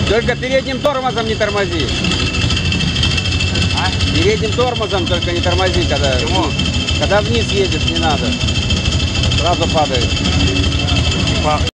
Только передним тормозом не тормози. А? Передним тормозом только не тормози, когда Почему? вниз. Когда вниз едешь, не надо. Сразу падает.